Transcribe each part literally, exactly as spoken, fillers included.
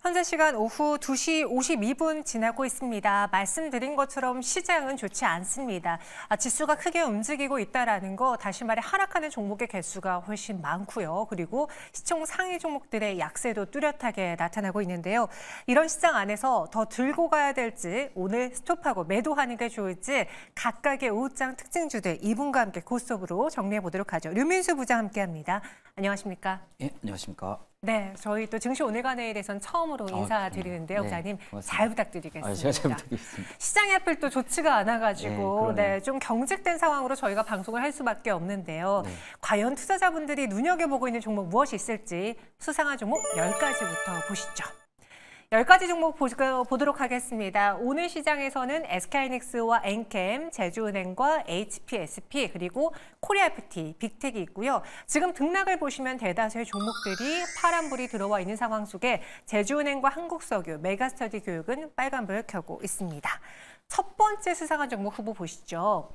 현재 시간 오후 두 시 오십이 분 지나고 있습니다. 말씀드린 것처럼 시장은 좋지 않습니다. 아, 지수가 크게 움직이고 있다는 거, 다시 말해 하락하는 종목의 개수가 훨씬 많고요. 그리고 시총 상위 종목들의 약세도 뚜렷하게 나타나고 있는데요. 이런 시장 안에서 더 들고 가야 될지, 오늘 스톱하고 매도하는 게 좋을지 각각의 오후장 특징주들 이분과 함께 고스톱으로 정리해 보도록 하죠. 류민수 부장 함께합니다. 안녕하십니까? 예, 안녕하십니까? 네, 저희 또 증시 오늘간에일에선 처음으로 인사드리는데요, 아, 부장님. 네, 잘 부탁드리겠습니다. 아, 제가 잘 부탁드리겠습니다. 시장이 하필 또 좋지가 않아가지고 네, 네, 좀 경직된 상황으로 저희가 방송을 할 수밖에 없는데요. 네. 과연 투자자분들이 눈여겨보고 있는 종목 무엇이 있을지 수상한 종목 열 가지부터 보시죠. 열 가지 종목 보도록 하겠습니다. 오늘 시장에서는 에스케이하이닉스와 엔캠, 제주은행과 에이치피에스피, 그리고 코리아에프티, 빅텍이 있고요. 지금 등락을 보시면 대다수의 종목들이 파란불이 들어와 있는 상황 속에 제주은행과 한국석유, 메가스터디 교육은 빨간불을 켜고 있습니다. 첫 번째 수상한 종목 후보 보시죠.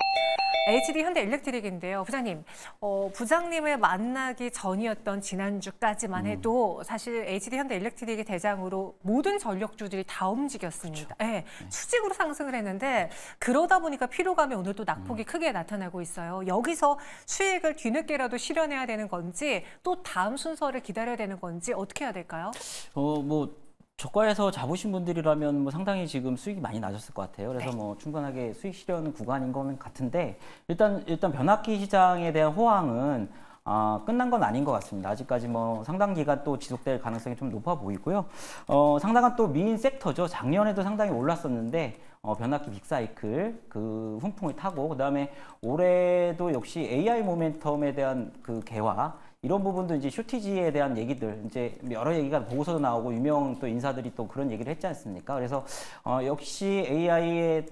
에이치디현대일렉트릭인데요. 부장님, 어, 부장님을 만나기 전이었던 지난주까지만 해도 음. 사실 에이치디현대일렉트릭의 대장으로 모든 전력주들이 다 움직였습니다. 그렇죠. 네, 네. 수직으로 상승을 했는데 그러다 보니까 피로감이 오늘 또 낙폭이 음. 크게 나타나고 있어요. 여기서 수익을 뒤늦게라도 실현해야 되는 건지 또 다음 순서를 기다려야 되는 건지 어떻게 해야 될까요? 어, 뭐 저가에서 잡으신 분들이라면 뭐 상당히 지금 수익이 많이 나셨을 것 같아요. 그래서 네. 뭐 충분하게 수익 실현 구간인 거는 같은데 일단 일단 변압기 시장에 대한 호황은 아, 끝난 건 아닌 것 같습니다. 아직까지 뭐 상당 기간 또 지속될 가능성이 좀 높아 보이고요. 어, 상당한 또 미인 섹터죠. 작년에도 상당히 올랐었는데 어, 변압기 빅사이클 그 훈풍을 타고 그다음에 올해도 역시 에이아이 모멘텀에 대한 그 개화 이런 부분도 이제 쇼티지에 대한 얘기들 이제 여러 얘기가 보고서도 나오고 유명 또 인사들이 또 그런 얘기를 했지 않습니까? 그래서 어, 역시 에이아이의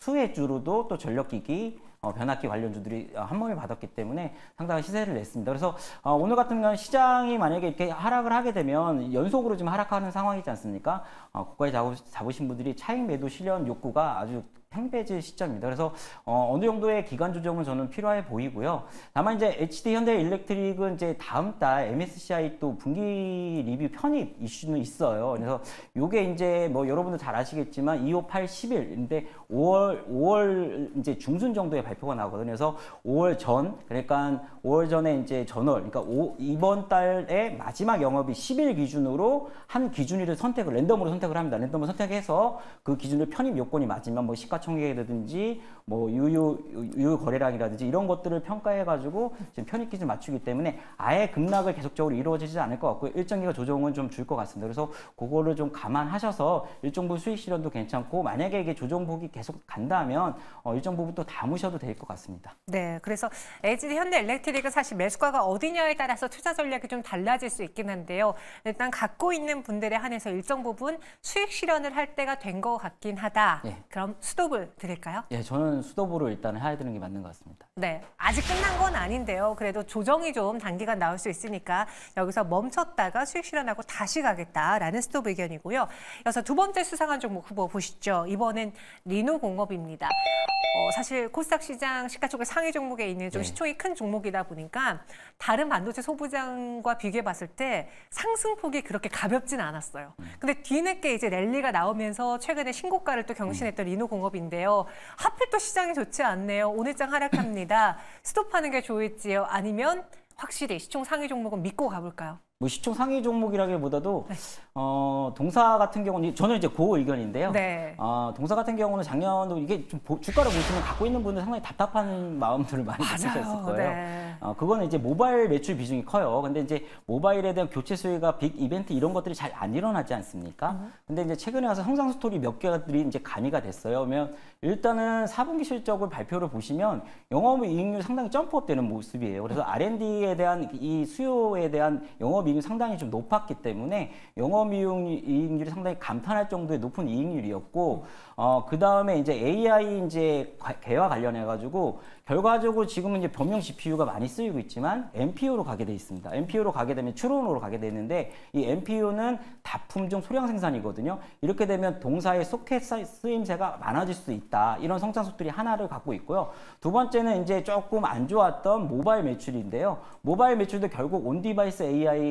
수혜주로도 또 전력기기 어, 변압기 관련주들이 한 몸에 받았기 때문에 상당한 시세를 냈습니다. 그래서 어, 오늘 같은 경우는 시장이 만약에 이렇게 하락을 하게 되면 연속으로 좀 하락하는 상황이지 않습니까? 어, 고가에 잡으신 분들이 차익 매도 실현 욕구가 아주 팽배질 시점입니다. 그래서 어, 어느 정도의 기간 조정은 저는 필요해 보이고요. 다만 이제 에이치디현대일렉트릭은 이제 다음 달 엠에스시아이 또 분기 리뷰 편입 이슈는 있어요. 그래서 요게 이제 뭐 여러분들 잘 아시겠지만 이, 오, 팔, 십일인데 오월 오월 이제 중순 정도에 발표가 나거든요. 그래서 오월 전 그러니까 오월 전에 이제 전월 그러니까 오, 이번 달의 마지막 영업이 십 일 기준으로 한 기준일을 선택을 랜덤으로 선택을 합니다. 랜덤으로 선택해서 그 기준을 편입 요건이 맞으면 뭐 시가 총액이라든지 뭐 유효 유효 거래량이라든지 이런 것들을 평가해 가지고 지금 편입 기준 맞추기 때문에 아예 급락을 계속적으로 이루어지지 않을 것 같고요. 일정 기간 조정은 좀 줄 것 같습니다. 그래서 그거를 좀 감안하셔서 일정 부분 수익 실현도 괜찮고 만약에 이게 조정폭이 계속 간다면 어, 일정 부분 또 담으셔도 될 것 같습니다. 네, 그래서 에이치디현대일렉트릭은 사실 매수가가 어디냐에 따라서 투자 전략이 좀 달라질 수 있긴 한데요. 일단 갖고 있는 분들에 한해서 일정 부분 수익 실현을 할 때가 된 것 같긴 하다. 네. 그럼 수톱을 드릴까요? 예, 저는 수톱으로 일단은 해야 되는 게 맞는 것 같습니다. 네, 아직 끝난 건 아닌데요. 그래도 조정이 좀 단기간 나올 수 있으니까 여기서 멈췄다가 수익 실현하고 다시 가겠다라는 스톱 의견이고요. 이어서 두 번째 수상한 종목 후보 보시죠. 이번엔 리노공업입니다. 어, 사실 코스닥 시장 시가총액 상위 종목에 있는 좀 네. 시총이 큰 종목이다 보니까 다른 반도체 소부장과 비교해 봤을 때 상승폭이 그렇게 가볍진 않았어요. 음. 근데 뒤늦게 이제 랠리가 나오면서 최근에 신고가를 또 경신했던 음. 리노공업인데요. 하필 또 시장이 좋지 않네요. 오늘장 하락합니다. 스톱하는 게 좋을지요? 아니면 확실히 시총 상위 종목은 믿고 가볼까요? 뭐 시총 상위 종목이라기보다도 네. 어, 동사 같은 경우는 저는 이제 그 의견인데요. 네. 어, 동사 같은 경우는 작년도 이게 좀 보, 주가를 보시면 갖고 있는 분들 상당히 답답한 마음들을 많이 가지셨을 거예요. 네. 어, 그거는 이제 모바일 매출 비중이 커요. 근데 이제 모바일에 대한 교체 수요가 빅 이벤트 이런 것들이 잘 안 일어나지 않습니까? 음. 근데 이제 최근에 와서 성장 스토리 몇 개들이 이제 가미가 됐어요. 그러면 일단은 사 분기 실적을 발표를 보시면 영업이익률 상당히 점프업되는 모습이에요. 그래서 알 앤 디에 대한 이 수요에 대한 영업 이익률이 상당히 좀 높았기 때문에 영업이익률이 상당히 감탄할 정도의 높은 이익률이었고, 어, 그 다음에 이제 에이아이 이제 개와 관련해 가지고 결과적으로 지금은 이제 범용 지피유가 많이 쓰이고 있지만 엠피유로 가게 돼 있습니다. 엠피유로 가게 되면 추론으로 가게 되는데 이 엠피유는 다품종 소량 생산이거든요. 이렇게 되면 동사의 소켓 쓰임새가 많아질 수 있다. 이런 성장 속들이 하나를 갖고 있고요. 두 번째는 이제 조금 안 좋았던 모바일 매출인데요. 모바일 매출도 결국 온 디바이스 에이아이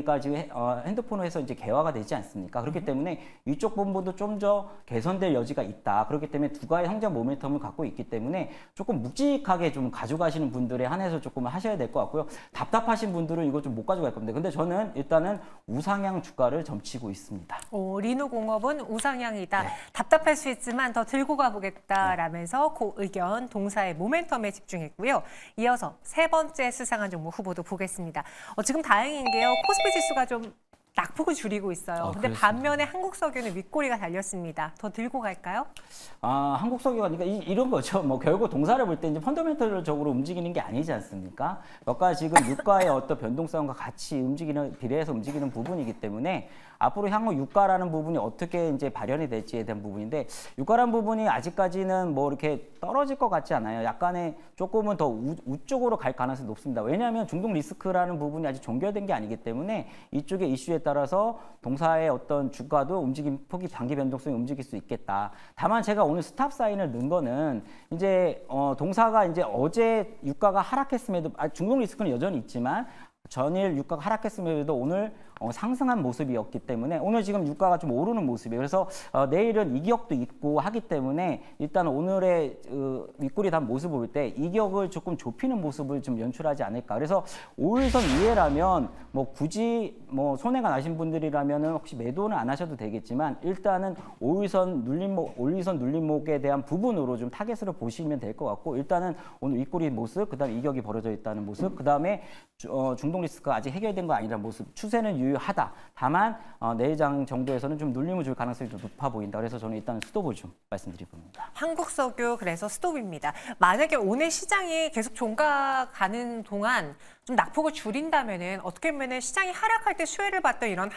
되니까 지금 해- 어, 핸드폰으로 해서 이제 개화가 되지 않습니까? 그렇기 때문에 이쪽 부분도 좀 더 개선될 여지가 있다. 그렇기 때문에 두 가지 성장 모멘텀을 갖고 있기 때문에 조금 묵직하게 좀 가져가시는 분들에 한해서 조금 하셔야 될 것 같고요. 답답하신 분들은 이거 좀 못 가져갈 겁니다. 근데 저는 일단은 우상향 주가를 점치고 있습니다. 오, 리노공업은 우상향이다. 네. 답답할 수 있지만 더 들고 가보겠다라면서 그 의견 동사의 모멘텀에 집중했고요. 이어서 세 번째 수상한 종목 후보도 보겠습니다. 어, 지금 다행인 게요. 코스피 지수가 좀 낙폭을 줄이고 있어요. 아, 근데 그렇습니다. 반면에 한국석유는 윗꼬리가 달렸습니다. 더 들고 갈까요? 아, 한국석유가 그러니까 이, 이런 거죠. 뭐 결국 동사를 볼 때 이제 펀더멘털적으로 움직이는 게 아니지 않습니까? 몇 가지 지금 유가의 어떤 변동성과 같이 움직이는 비례해서 움직이는 부분이기 때문에 앞으로 향후 유가라는 부분이 어떻게 이제 발현이 될지에 대한 부분인데 유가라는 부분이 아직까지는 뭐 이렇게 떨어질 것 같지 않아요. 약간의 조금은 더 우, 우쪽으로 갈 가능성이 높습니다. 왜냐하면 중동 리스크라는 부분이 아직 종결된 게 아니기 때문에 이쪽의 이슈에 따라서 동사의 어떤 주가도 움직임 폭이 단기 변동성이 움직일 수 있겠다. 다만 제가 오늘 스탑 사인을 넣은 거는 이제 어, 동사가 이제 어제 유가가 하락했음에도 아, 중동 리스크는 여전히 있지만 전일 유가가 하락했음에도 오늘 어, 상승한 모습이었기 때문에 오늘 지금 유가가 좀 오르는 모습이에요. 그래서 어, 내일은 이격도 있고 하기 때문에 일단 오늘의 어, 윗꼬리 단 모습을 볼 때 이격을 조금 좁히는 모습을 좀 연출하지 않을까. 그래서 오일선 이해라면 뭐 굳이 뭐 손해가 나신 분들이라면 혹시 매도는 안 하셔도 되겠지만 일단은 오일선 눌림목, 오일선 눌림목에 대한 부분으로 좀 타겟으로 보시면 될 것 같고 일단은 오늘 윗꼬리 모습, 그다음에 이격이 벌어져 있다는 모습, 그다음에 어, 중동 리스크가 아직 해결된 거 아니라는 모습, 추세는 유효하다. 다만 어, 내일장 정도에서는 좀 눌림을 줄 가능성이 좀 높아 보인다. 그래서 저는 일단 스톱을 좀 말씀드리봅니다. 한국석유 그래서 스톱입니다. 만약에 오늘 시장이 계속 종가 가는 동안 좀 낙폭을 줄인다면은 어떻게 보면은 시장이 하락할 때 수혜를 봤던 이런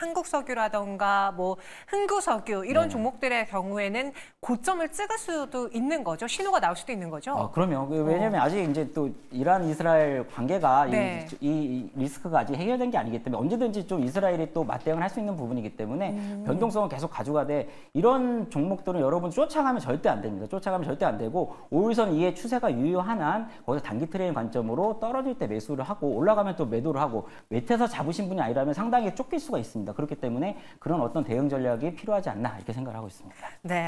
한국석유라던가 뭐 흥구석유 이런 네. 종목들의 경우에는 고점을 찍을 수도 있는 거죠. 신호가 나올 수도 있는 거죠. 아, 그럼요. 왜냐하면 어. 아직 이제 또 이란 이스라엘 관계가 네. 이, 이, 이 리스크가 아직 해결된 게 아니기 때문에 언제든지 좀 이스라엘이 또 맞대응을 할 수 있는 부분이기 때문에 음. 변동성을 계속 가져가되 이런 종목들은 여러분 쫓아가면 절대 안 됩니다. 쫓아가면 절대 안 되고 오일선 이의 추세가 유효한 한 거기서 단기 트레이딩 관점으로 떨어질 때 매수를 하고 올라가면 또 매도를 하고 외태서 잡으신 분이 아니라면 상당히 쫓길 수가 있습니다. 그렇기 때문에 그런 어떤 대응 전략이 필요하지 않나 이렇게 생각을 하고 있습니다. 네,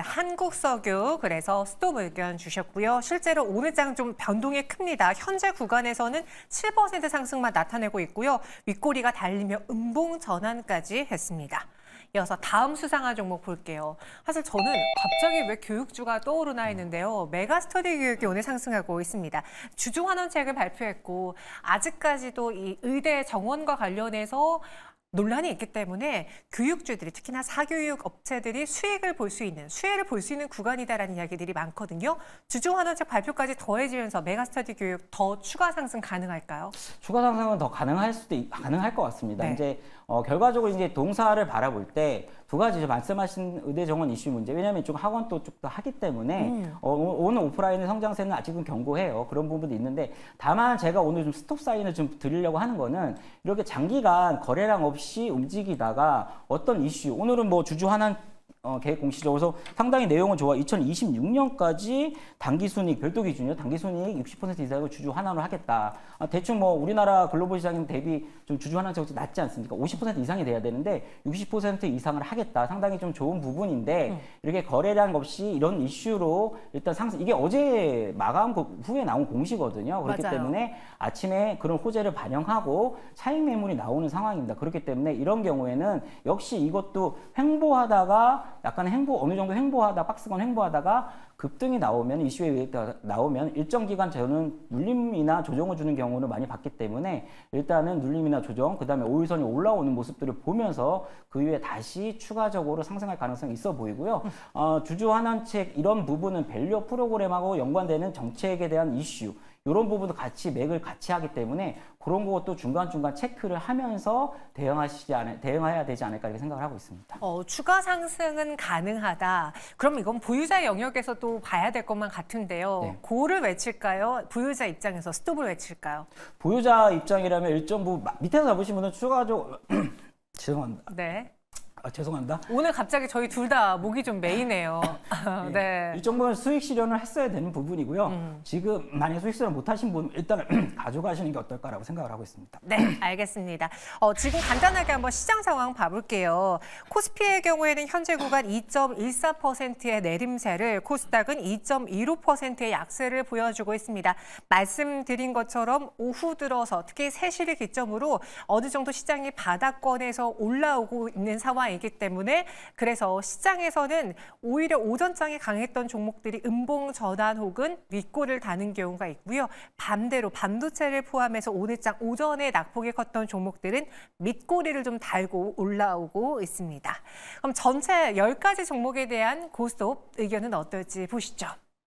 한국석유 그래서 스톱 의견 주셨고요. 실제로 오늘 장 좀 변동이 큽니다. 현재 구간에서는 칠 퍼센트 상승만 나타내고 있고요. 윗꼬리가 달리며 음봉 전환까지 했습니다. 이어서 다음 수상한 종목 볼게요. 사실 저는 갑자기 왜 교육주가 떠오르나 했는데요. 메가스터디 교육이 오늘 상승하고 있습니다. 주주환원책을 발표했고 아직까지도 이 의대 정원과 관련해서 논란이 있기 때문에 교육주들이 특히나 사교육 업체들이 수익을 볼 수 있는, 수혜를 볼 수 있는 구간이다라는 이야기들이 많거든요. 주주환원책 발표까지 더해지면서 메가스터디 교육 더 추가 상승 가능할까요? 추가 상승은 더 가능할 수도 있, 가능할 것 같습니다. 네. 이제 어, 결과적으로 이제 동사를 바라볼 때 두 가지 말씀하신 의대 정원 이슈 문제. 왜냐하면 좀 학원도 쭉 하기 때문에 음. 어, 오늘 오프라인의 성장세는 아직은 견고해요. 그런 부분도 있는데 다만 제가 오늘 좀 스톱 사인을 좀 드리려고 하는 거는 이렇게 장기간 거래량 없이 움직이다가 어떤 이슈 오늘은 뭐 주주 환원 어, 계획 공시죠. 그래서 상당히 내용은 좋아. 이천이십육 년까지 단기순이익, 별도 기준이요. 단기순이익 육십 퍼센트 이상을 주주 환원을 하겠다. 아, 대충 뭐 우리나라 글로벌 시장 대비 좀 주주 환원적이 낮지 않습니까? 오십 퍼센트 이상이 돼야 되는데 육십 퍼센트 이상을 하겠다. 상당히 좀 좋은 부분인데 음. 이렇게 거래량 없이 이런 이슈로 일단 상승. 이게 어제 마감 후에 나온 공시거든요. 그렇기 맞아요. 때문에 아침에 그런 호재를 반영하고 차익 매물이 나오는 상황입니다. 그렇기 때문에 이런 경우에는 역시 이것도 횡보하다가 약간 횡보, 어느 정도 횡보하다, 박스권 횡보하다가 급등이 나오면, 이슈에 나오면 일정 기간 저는 눌림이나 조정을 주는 경우를 많이 봤기 때문에 일단은 눌림이나 조정, 그 다음에 오일선이 올라오는 모습들을 보면서 그 이후에 다시 추가적으로 상승할 가능성이 있어 보이고요. 어, 주주 환원책 이런 부분은 밸류 프로그램하고 연관되는 정책에 대한 이슈, 이런 부분도 같이 맥을 같이 하기 때문에 그런 것도 중간중간 체크를 하면서 대응하시지 않, 대응해야 되지 않을까 이렇게 생각을 하고 있습니다. 어, 추가 상승은 가능하다. 그럼 이건 보유자 영역에서 또 봐야 될 것만 같은데요. 네. 고를 외칠까요? 보유자 입장에서 스톱을 외칠까요? 보유자 입장이라면 일정 부분 밑에서 잡으신 분은 추가적으로 죄송합니다. 네. 아, 죄송합니다. 오늘 갑자기 저희 둘 다 목이 좀 메이네요. 네. 이 정도는 수익 실현을 했어야 되는 부분이고요. 음. 지금 만약 수익 실현 못하신 분 일단은 가져가시는 게 어떨까라고 생각을 하고 있습니다. 네, 알겠습니다. 어, 지금 간단하게 한번 시장 상황 봐볼게요. 코스피의 경우에는 현재 구간 이 점 일사 퍼센트의 내림세를, 코스닥은 이 점 일오 퍼센트의 약세를 보여주고 있습니다. 말씀드린 것처럼 오후 들어서 특히 세 시를 기점으로 어느 정도 시장이 바닥권에서 올라오고 있는 상황이기 때문에 그래서 시장에서는 오히려 오전장에 강했던 종목들이 음봉 전환 혹은 윗골을 다는 경우가 있고요. 반대로 반도체를 포함해서 오늘장 오전에 낙폭이 컸던 종목들은 밑꼬리를 좀 달고 올라오고 있습니다. 그럼 전체 열 가지 종목에 대한 고스톱 의견은 어떨지 보시죠.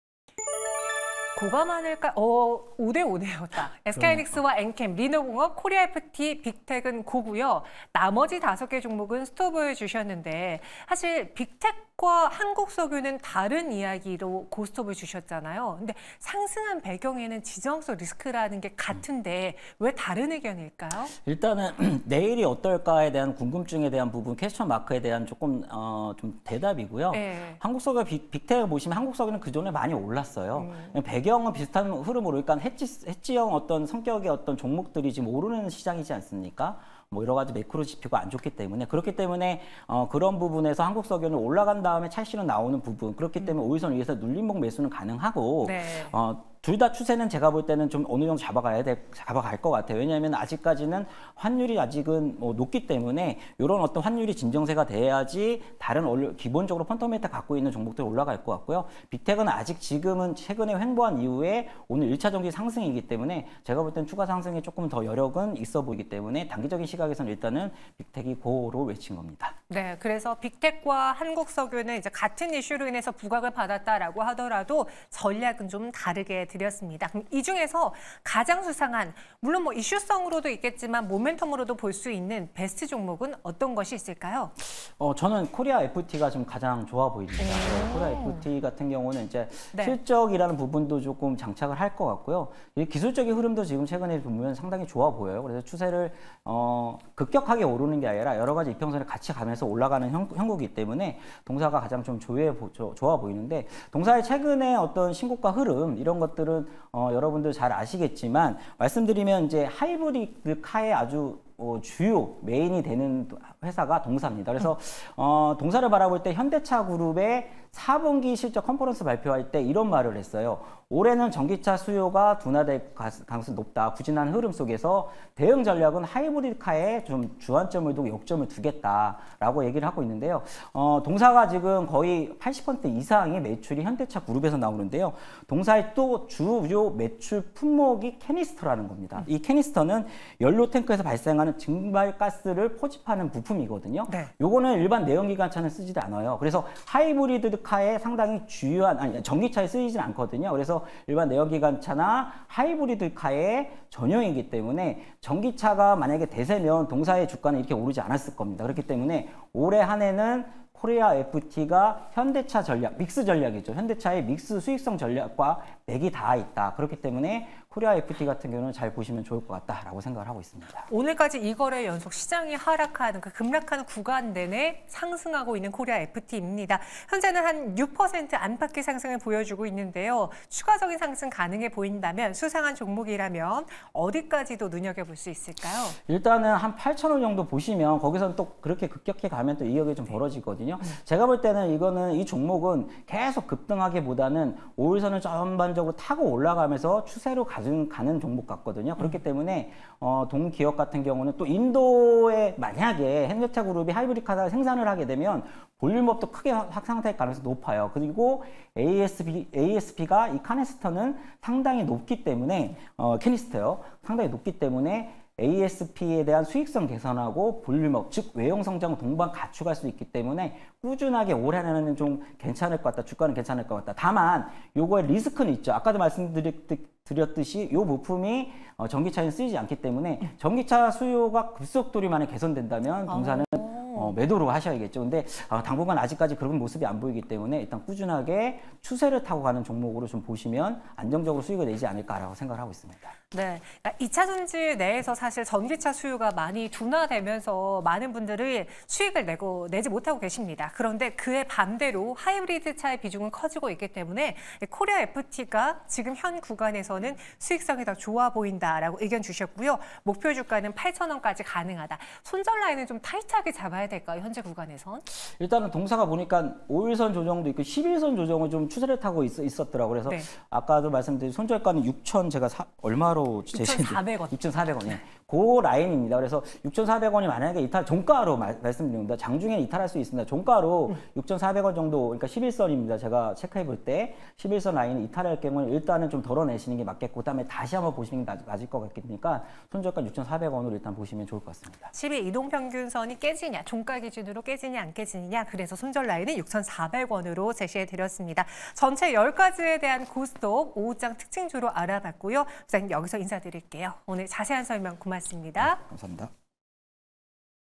고가 많을까? 어, 오 대 오네요. 딱. 에스케이하이닉스와 엔캠, 리노공업, 코리아에프티, 빅텍은 고고요. 나머지 다섯 개 종목은 스톱을 주셨는데 사실 빅텍과 한국석유는 다른 이야기로 고스톱을 주셨잖아요. 근데 상승한 배경에는 지정학적 리스크라는 게 같은데 왜 다른 의견일까요? 일단은 내일이 어떨까에 대한 궁금증에 대한 부분, 퀘스천 마크에 대한 조금 어, 좀 대답이고요. 네. 한국석유 빅, 빅텍을 보시면 한국석유는 그 전에 많이 올랐어요. 음. 배경은 비슷한 흐름으로, 그러니까 해지, 해지형 어떤 성격의 어떤 종목들이 지금 오르는 시장이지 않습니까? 뭐 여러 가지 매크로 지표가 안 좋기 때문에 그렇기 때문에 어, 그런 부분에서 한국석유는 올라간 다음에 찰시로 나오는 부분, 그렇기 때문에 오일선 위에서 눌림목 매수는 가능하고 네. 어, 둘 다 추세는 제가 볼 때는 좀 어느 정도 잡아가야 돼, 잡아갈 것 같아요. 왜냐하면 아직까지는 환율이 아직은 뭐 높기 때문에 이런 어떤 환율이 진정세가 돼야지 다른 원래 기본적으로 펀더멘탈 갖고 있는 종목들이 올라갈 것 같고요. 빅텍은 아직 지금은 최근에 횡보한 이후에 오늘 일 차 정기 상승이기 때문에 제가 볼 때는 추가 상승에 조금 더 여력은 있어 보이기 때문에 단기적인 시각에서는 일단은 빅텍이 고로 외친 겁니다. 네, 그래서 빅텍과 한국석유는 이제 같은 이슈로 인해서 부각을 받았다라고 하더라도 전략은 좀 다르게 드렸습니다. 그럼 이 중에서 가장 수상한, 물론 뭐 이슈성으로도 있겠지만 모멘텀으로도 볼 수 있는 베스트 종목은 어떤 것이 있을까요? 어, 저는 코리아 에프티가 좀 가장 좋아 보입니다. 네, 코리아 에프티 같은 경우는 이제 네. 실적이라는 부분도 조금 장착을 할 것 같고요. 이 기술적인 흐름도 지금 최근에 보면 상당히 좋아 보여요. 그래서 추세를 어, 급격하게 오르는 게 아니라 여러 가지 이평선을 같이 가면서 올라가는 형, 형국이기 때문에 동사가 가장 좀 조해, 조, 좋아 보이는데, 동사의 최근에 어떤 신고가 흐름 이런 것들은 어, 여러분들 잘 아시겠지만 말씀드리면 이제 하이브리드 카의 아주 어, 주요 메인이 되는 회사가 동사입니다. 그래서 어, 동사를 바라볼 때 현대차 그룹의 사 분기 실적 컨퍼런스 발표할 때 이런 말을 했어요. 올해는 전기차 수요가 둔화될 가능성이 높다. 부진한 흐름 속에서 대응 전략은 하이브리드카에 좀 주안점을 두고 역점을 두겠다라고 얘기를 하고 있는데요. 어, 동사가 지금 거의 팔십 퍼센트 이상의 매출이 현대차 그룹에서 나오는데요. 동사의 또 주요 매출 품목이 캐니스터라는 겁니다. 이 캐니스터는 연료 탱크에서 발생하는 증발가스를 포집하는 부품이거든요. 네. 요거는 일반 내연기관차는 쓰지도 않아요. 그래서 하이브리드 카에 상당히 주요한, 아니 전기차에 쓰이진 않거든요. 그래서 일반 내연기관차나 하이브리드 카의 전용이기 때문에 전기차가 만약에 대세면 동사의 주가는 이렇게 오르지 않았을 겁니다. 그렇기 때문에 올해 한 해는 코리아 에프티가 현대차 전략, 믹스 전략이죠. 현대차의 믹스 수익성 전략과 맥이 닿아 있다. 그렇기 때문에 코리아 에프티 같은 경우는 잘 보시면 좋을 것 같다라고 생각을 하고 있습니다. 오늘까지 이 거래 연속 시장이 하락하는, 그 급락하는 구간 내내 상승하고 있는 코리아 에프티입니다. 현재는 한 육 퍼센트 안팎의 상승을 보여주고 있는데요. 추가적인 상승 가능해 보인다면, 수상한 종목이라면 어디까지도 눈여겨볼 수 있을까요? 일단은 한 팔천 원 정도 보시면 거기서는 또 그렇게 급격히 가면 또 이격이 좀 벌어지거든요. 제가 볼 때는 이거는 이 종목은 계속 급등하기보다는 오일선을 전반적으로 타고 올라가면서 추세로 가는, 가는 종목 같거든요. 그렇기 때문에 어, 동기업 같은 경우는 또 인도에 만약에 현대차 그룹이 하이브리드 카를 생산을 하게 되면 볼륨업도 크게 확산될 가능성이 높아요. 그리고 에이에스피, 에이에스피가 이 카니스터는 상당히 높기 때문에 어, 캐니스터요. 상당히 높기 때문에 에이에스피에 대한 수익성 개선하고 볼륨업, 즉 외형 성장을 동반 갖추갈 수 있기 때문에 꾸준하게 올해는 좀 괜찮을 것 같다. 주가는 괜찮을 것 같다. 다만 요거에 리스크는 있죠. 아까도 말씀드렸듯이 요 부품이 전기차에 쓰이지 않기 때문에 전기차 수요가 급속도로 만약 개선된다면 동사는 어, 매도로 하셔야겠죠. 근데 아, 당분간 아직까지 그런 모습이 안 보이기 때문에 일단 꾸준하게 추세를 타고 가는 종목으로 좀 보시면 안정적으로 수익을 내지 않을까라고 생각을 하고 있습니다. 네, 그러니까 이 차 전지 내에서 사실 전기차 수요가 많이 둔화되면서 많은 분들이 수익을 내고 내지 못하고 계십니다. 그런데 그에 반대로 하이브리드 차의 비중은 커지고 있기 때문에 코리아 에프티가 지금 현 구간에서는 수익성이 더 좋아 보인다라고 의견 주셨고요. 목표 주가는 팔천 원까지 가능하다. 손절 라인은 좀 타이트하게 잡아야 될까요? 현재 구간에선? 일단은 동사가 보니까 오 일선 조정도 있고 십일 선 조정을 좀 추세를 타고 있, 있었더라고요. 그래서 네. 아까도 말씀드린 손절가는 육천 제가 사, 얼마로 육천사백 원. 육천사백 원. 예. 그 라인입니다. 그래서 육천사백 원이 만약에 이탈 종가로 말, 말씀드립니다. 장중에 이탈할 수 있습니다. 종가로 음. 육천사백 원 정도, 그러니까 십일 선입니다. 제가 체크해 볼 때 십일 선 라인을 이탈할 경우는 일단은 좀 덜어내시는 게 맞겠고, 그다음에 다시 한번 보시는 게 맞을 것 같으니까 손절가 육천사백 원으로 일단 보시면 좋을 것 같습니다. 십 일 이동평균선이 깨지냐, 종가 기준으로 깨지냐 안 깨지느냐, 그래서 손절 라인은 육천사백 원으로 제시해 드렸습니다. 전체 열 가지에 대한 고스톱 오후장 특징주로 알아봤고요. 부장님 여기서 인사드릴게요. 오늘 자세한 설명 고맙습니다. 네, 감사합니다.